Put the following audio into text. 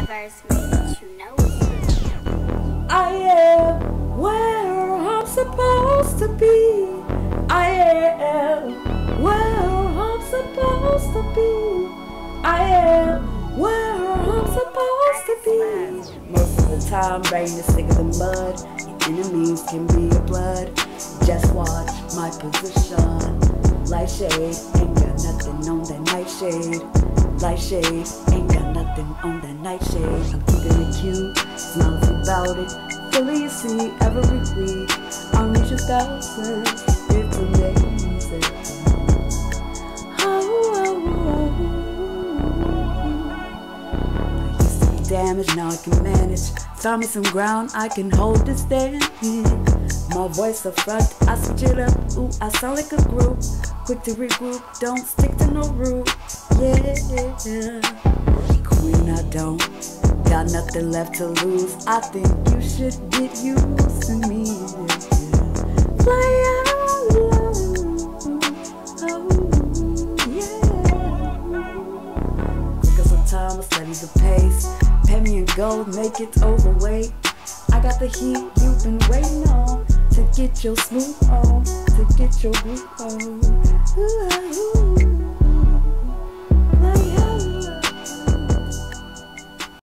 Dvrs made you know it. I am where I'm supposed to be. I am where I'm supposed to be. I am where I'm supposed to be. Most of the time, rain is thicker than mud. Your enemies can be your blood. Just watch my position. Light shade, ain't got nothing on that nightshade. Light shade, ain't got nothing on that nightshade. I'm keeping it cute, smiling about it. Fully you see every week. I'll reach 1,000. It's amazing. I used to be damaged, now I can manage. Found me some ground, I can hold this stand. My voice up front, I switch it up. Ooh, I sound like a group. Quick to regroup, don't stick to no route. Yeah, queen, I don't got nothing left to lose. I think you should get used to me. Fly out, oh yeah. Quick as a time, I study the pace. Pay me in gold, make it overweight. I got the heat you've been waiting on. To get your smooth on, to get your groove on. Ooh, ooh.